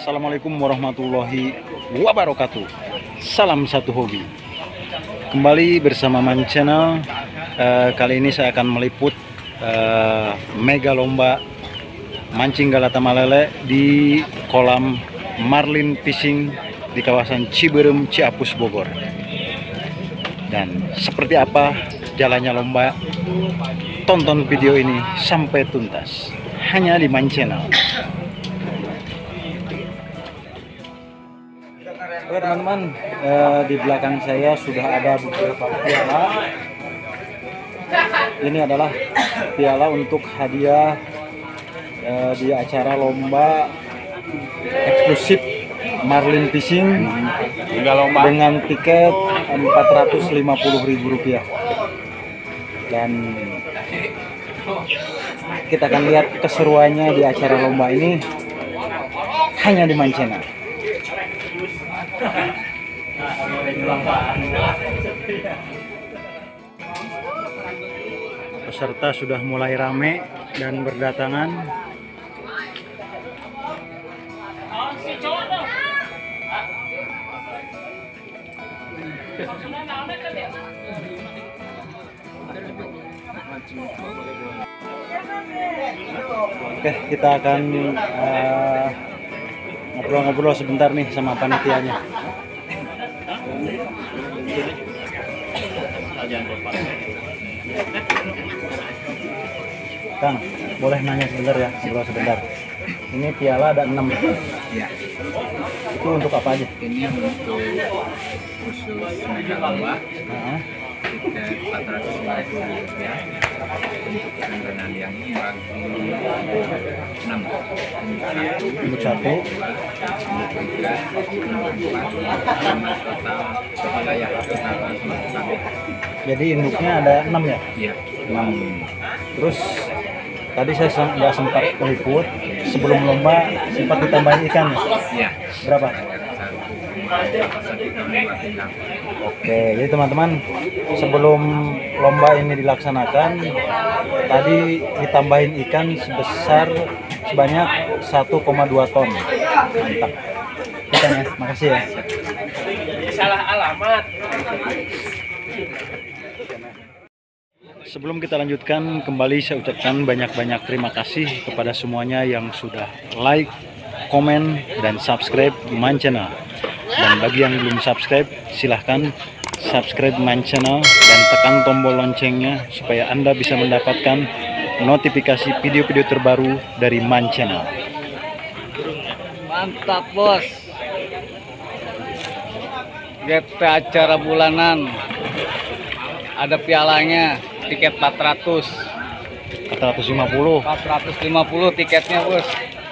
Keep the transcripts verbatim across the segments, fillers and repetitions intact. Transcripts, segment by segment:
Assalamualaikum warahmatullahi wabarakatuh. Salam satu hobi. Kembali bersama Man Channel. uh, Kali ini saya akan meliput uh, mega lomba mancing galata malele di kolam Marlin Fishing di kawasan Ciberem, Ciapus, Bogor. Dan seperti apa jalannya lomba, tonton video ini sampai tuntas hanya di Man Channel. Oke teman-teman, eh, di belakang saya sudah ada beberapa piala. Ini adalah piala untuk hadiah eh, di acara lomba eksklusif Marlin Fishing dengan tiket empat ratus lima puluh ribu rupiah. Dan kita akan lihat keseruannya di acara lomba ini hanya di Man Channel. Peserta sudah mulai rame dan berdatangan. Oke, kita akan uh, ngobrol-ngobrol sebentar nih sama panitianya. Kang, boleh nanya sebentar ya, ngobrol sebentar. Ini piala ada enam. Ya. Itu untuk apa aja? Ini untuk khusus mega lomba. Nah, Tiket empat ratus lima puluh rupiah. Untuk pengguna yang bagi enam. untuk satu. Untuk tiga, untuk empat, lima total wilayah total kami. Jadi induknya ada enam ya? Iya. enam. Terus tadi saya sem- nggak sempat meliput, sebelum lomba sempat ditambahin ikan ya? Iya. Berapa? Satu dua tiga. Oke, jadi teman-teman, sebelum lomba ini dilaksanakan, tadi ditambahin ikan sebesar sebanyak satu koma dua ton. Mantap. Ikan ya, makasih ya. Salah alamat. Sebelum kita lanjutkan, kembali saya ucapkan banyak-banyak terima kasih kepada semuanya yang sudah like, komen, dan subscribe Man Channel. Dan bagi yang belum subscribe, silahkan subscribe Man Channel dan tekan tombol loncengnya supaya Anda bisa mendapatkan notifikasi video-video terbaru dari Man Channel. Mantap bos. G P acara bulanan. Ada pialanya. Tiket empat ratus. empat ratus lima puluh. empat ratus lima puluh tiketnya bos.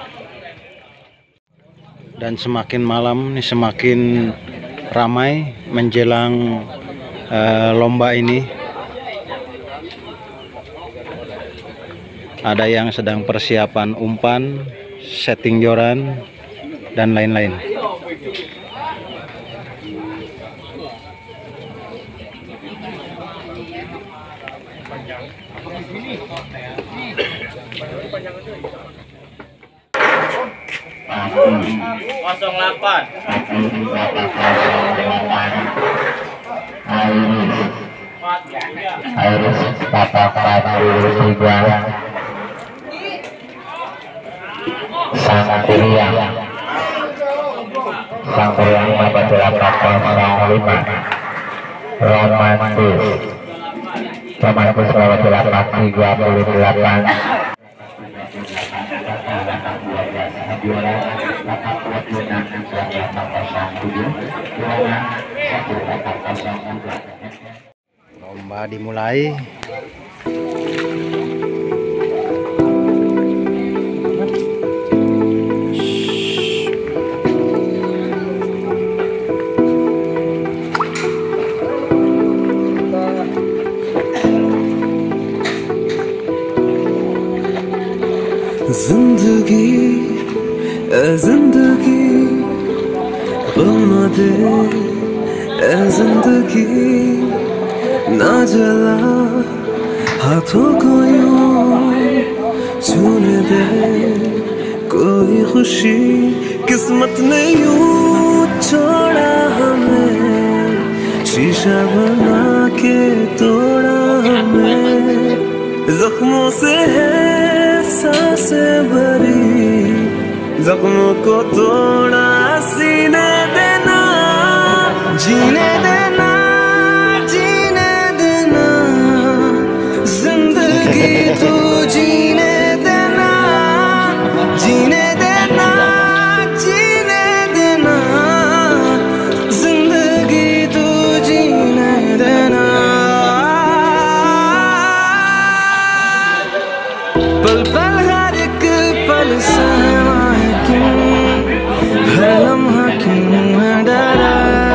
Dan semakin malam nih semakin ramai menjelang uh, lomba ini. Ada yang sedang persiapan umpan, setting joran, dan lain-lain. nol delapan. Iris bapak tiga sang Priang sang Priang apabila kapal lima romantis romantis lewat delapan tiga puluh delapan Lomba dimulai. जिंदगी ए जिंदगी गम दे ए जिंदगी ना जला हाथों को यूं छूने दे कोई खुशी किस्मत ने यूं छोड़ा हमें, शीशा बना के तोड़ा हमें। जख्मों से है सांसें भरी, जख्मों को तोड़ा सीने देना, जीने देना, जीने देना, जिंदगी तू जीने देना, जीने देना, जीने देना, जिंदगी तू जीने देना। पल पल हर एक पल सहमा है क्यों, हर लम्हा क्यों है डरा,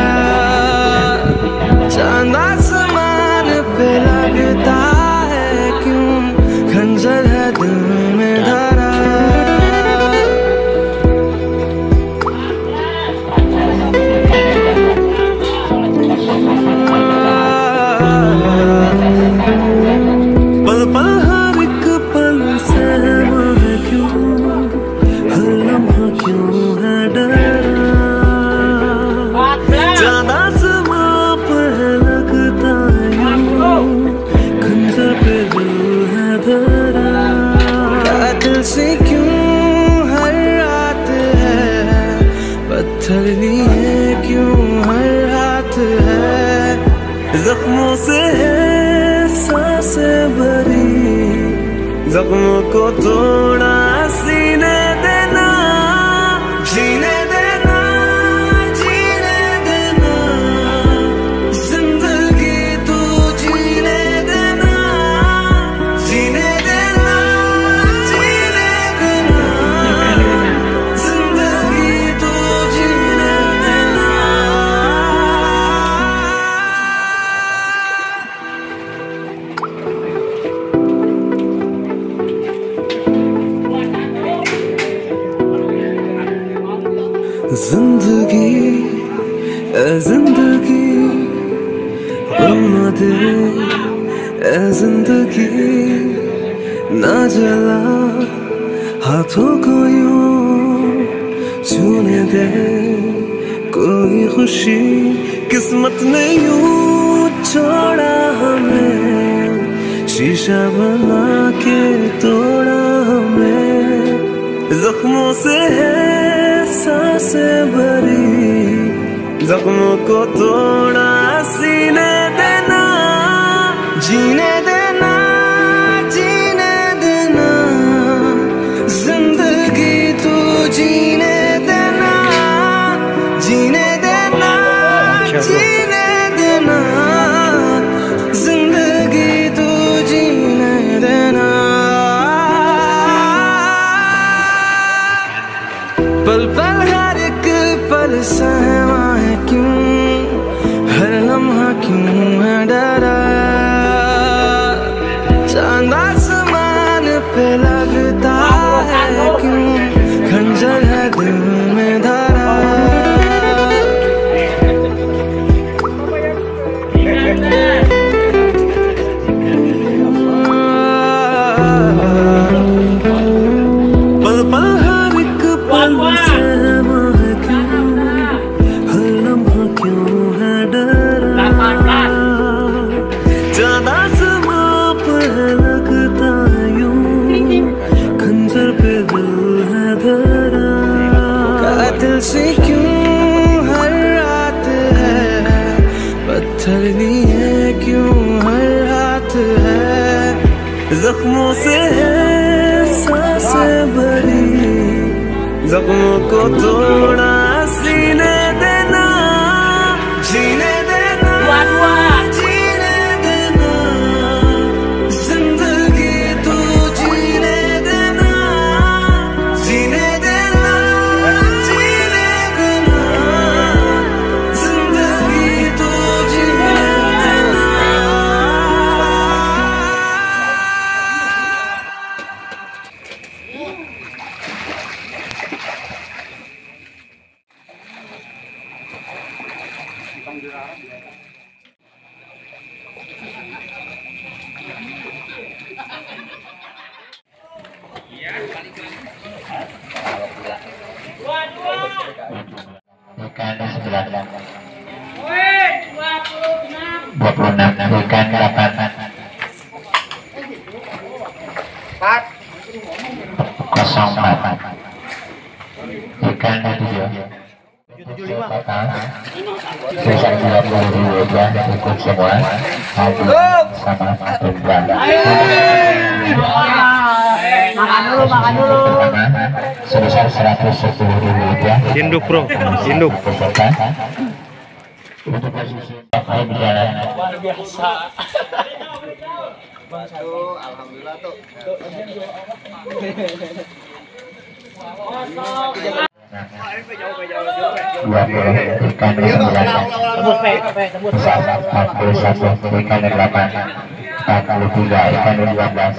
चांद आसमान पे लगता है क्यों, खंजर है दिल में धरा। पल पल हर एक पल सहमा है क्यों, हर लम्हा क्यों है डरा, चांद आसमां पर लगता यूं, खंजर पे दिल है धरा। कातिल से क्यों हर रात है, पत्थर लिए क्यों हर हाथ है, जख्मों से है सांसें भरी, जख्मों को तोड़ा सीने देना, जीने देना, जीने देना, जिंदगी तू जीने देना, जीने देना, जीने देना, जिंदगी तू जीने देना। जिंदगी ए जिंदगी गम दे, ए जिंदगी ना जला, हाथों को यूं छूने दे, कोई खुशी किस्मत ने यूं छोड़ा हमें, शीशा बना के तोड़ा हमें। जख्मों से है सांसें भरी, जख्मों को तोड़ा सीने देना, जीने देना, जीने देना, जिंदगी तू जीने देना, जीने देना, जीने देना, जिंदगी तू जीने देना। पल पल हर एक पल सहमा है क्यों, हर लम्हा क्यों है डरा, चांद आसमान पे लगता है क्यों, खंजर है दिल में धरा। पल पल हर एक पल सहमा है क्यों, हर लम्हा क्यों है डरा, चांद आसमां पर लगता यूं, खंजर पे दिल है धरा। कातिल से क्यों हर रात है, पत्थर लिए क्यों हर हाथ है, जख्मों से है सांसें भरी, जख्मों को तोड़ा सीने देना, जीने देना, जीने देना, जिंदगी तू जीने देना, जीने देना, जीने देना, जिंदगी तू जीने देना। di sebelah dua puluh enam ikan delapan kosong empat ikan tujuh total sebesar dua puluh ribu rupiah ikut semua haji sama tujuan. Makan dulu, makan dulu. Sebesar seratus sepuluh ribu rupiah. Induk bro, induk. Peserta untuk posisi akan berjalan. Luar biasa. Alhamdulillah tuh. dua puluh ikan sembilan empat puluh satu ikan delapan empat puluh tiga ikan dua belas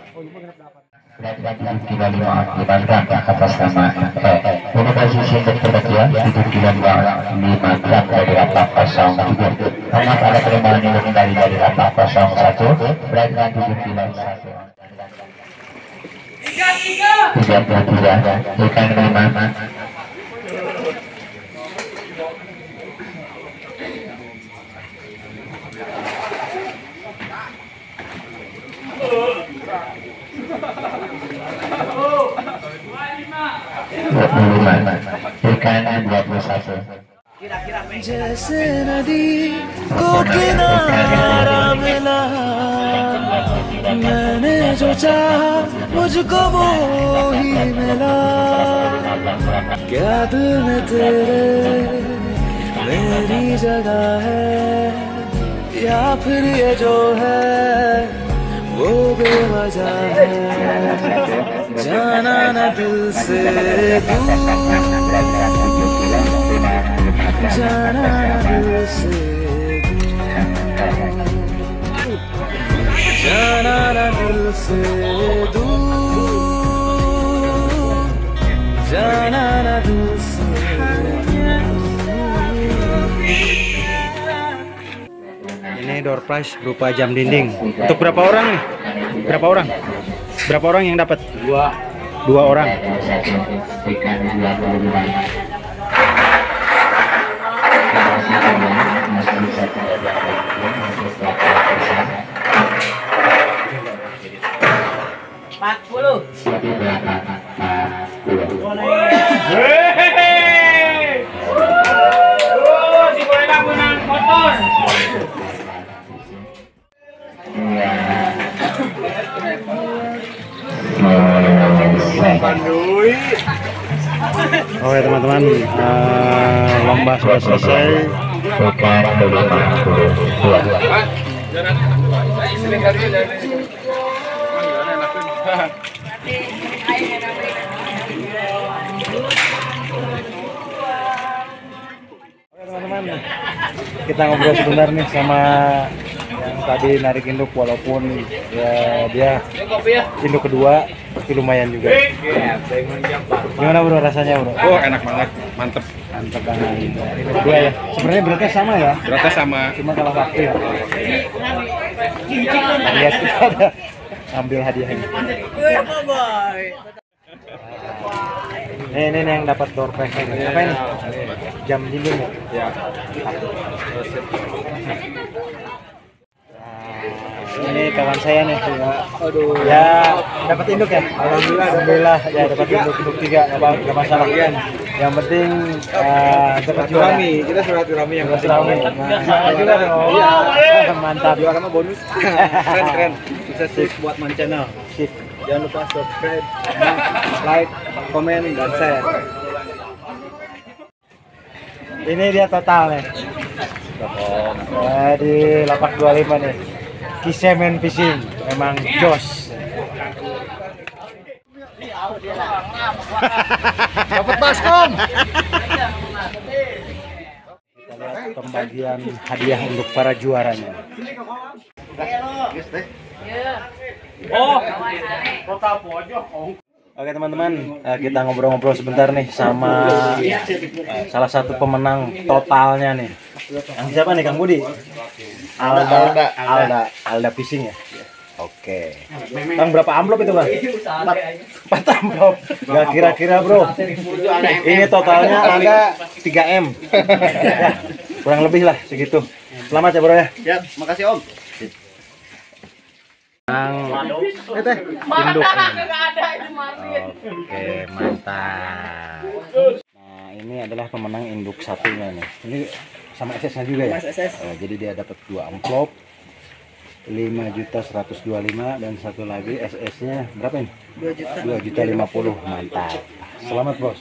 tiga lima dibantu atas nama eh untuk posisi untuk terkecil tujuh tiga lima gram dari delapan kosong tiga amat ada penerimaan yang dari dari delapan kosong satu berarti tujuh tiga satu tiga puluh tiga ikan lima dua puluh lima ikan dua puluh satu जैसे नदी को किनारा मिला मैंने जो चाहा मुझको वो ही मिला क्या दिल में तेरे मेरी जगह है या फिर ये जो है वो बेवजह है जाना न दिल से दूर जाना दिल से जाना न दिल से दूर जाना न दिल से Ini door prize berupa jam dinding. Untuk berapa orang nih? Berapa orang? Berapa orang yang dapat? Dua. Dua orang. ikan dua puluh lima empat puluh. Si Bolega menang motor. Oke teman-teman, uh, lomba sudah selesai. ikan lima puluh dua Oke teman-teman, kita ngobrol sebentar nih sama yang tadi narik induk, walaupun ya dia induk kedua tapi lumayan juga. Gimana bro rasanya bro? Oh, enak banget, mantep. Mantap banget. Induk kedua ya. Sebenarnya beratnya sama ya, Beratnya sama. cuma kalah waktu ya. Lihat kita ada ambil hadiahnya. Nih, ini nih yang dapat door prize ini. Apa ini? Jam dinding ya? Ya. Nah, ini kawan saya nih. Ya. Aduh. Ya, dapat induk ya? Alhamdulillah. Alhamdulillah. Ya, dapat induk induk tiga. Enggak masalah. Yang penting uh, dapat juara. Kita surat rami yang Dapat rami. Nah, juga dong. Iya. Mantap. Juara sama bonus. Keren keren. Sukses Sip. buat Man Channel. Sip. Jangan lupa subscribe, like, komen, dan share. Ini dia total nih. Nah, di lapak dua puluh lima nih. Kisemen Fishing memang jos. Dapat baskom. Kita lihat pembagian hadiah untuk para juaranya. Oke teman-teman, eh, kita ngobrol-ngobrol sebentar nih sama eh, salah satu pemenang totalnya nih. Yang siapa nih Kang Budi? Alda, Alda, Alda, Alda Fishing ya. Oke. Kang berapa amplop itu, Bang? empat amplop. Gak kira-kira, Bro. Ini totalnya ada tiga M. Ya, kurang lebih lah segitu. Selamat ya, Bro ya. Siap, makasih Om. Yang eh teh induk. Oke, mantap. Nah, ini adalah pemenang induk satunya nih. Ini sama S S-nya juga ya? Oh, jadi dia dapat dua amplop lima juta seratus dua puluh lima dan satu lagi S S-nya berapa ini? dua juta lima puluh. Mantap. Selamat, Bos.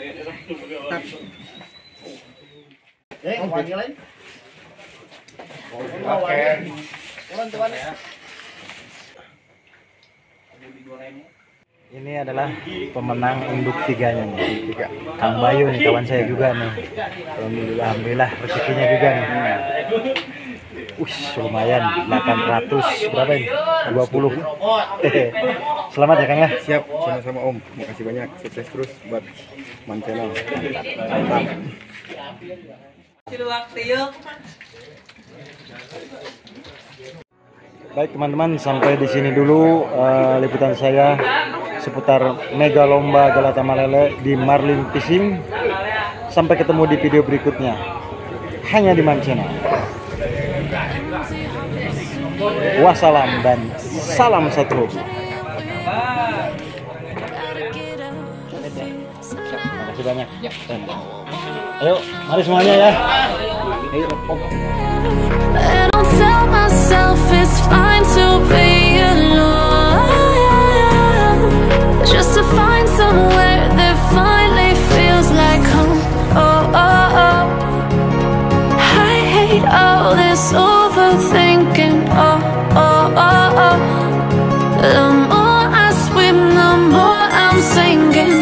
Eh, Om nilai. Oke. Ini adalah pemenang induk tiganya nih. Tiga. Kang Bayu nih, kawan saya juga nih. Alhamdulillah rezekinya juga nih. Wih, lumayan delapan ratus berapa ini? dua puluh. Selamat ya, Kang ya. Siap, sama-sama Om. Makasih banyak. Sukses terus buat Man Channel. Mantap. Baik teman-teman, sampai di sini dulu uh, liputan saya seputar mega lomba Galata Malele di Marlin Fishing. Sampai ketemu di video berikutnya hanya di Man Channel. Wassalam dan salam satu hobi. Terima kasih banyak. Ayo, mari semuanya ya. Ayo, Om. And I'll tell myself it's fine to be alone, just to find somewhere that finally feels like home. Oh, oh, oh. I hate all this overthinking. Oh, oh, oh, oh. The more I swim, the more I'm sinking.